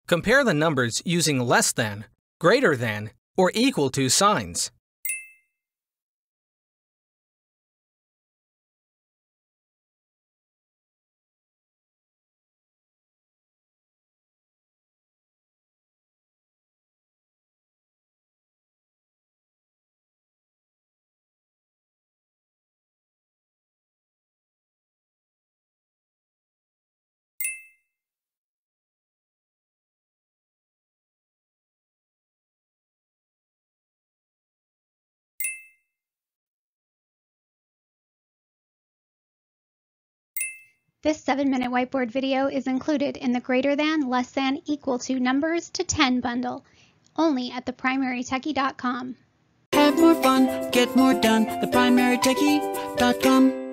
Compare the numbers using less than, greater than, or equal to signs. This 7-minute whiteboard video is included in the greater than, less than, equal to numbers to 10 bundle, only at theprimarytechie.com. Have more fun, get more done, theprimarytechie.com.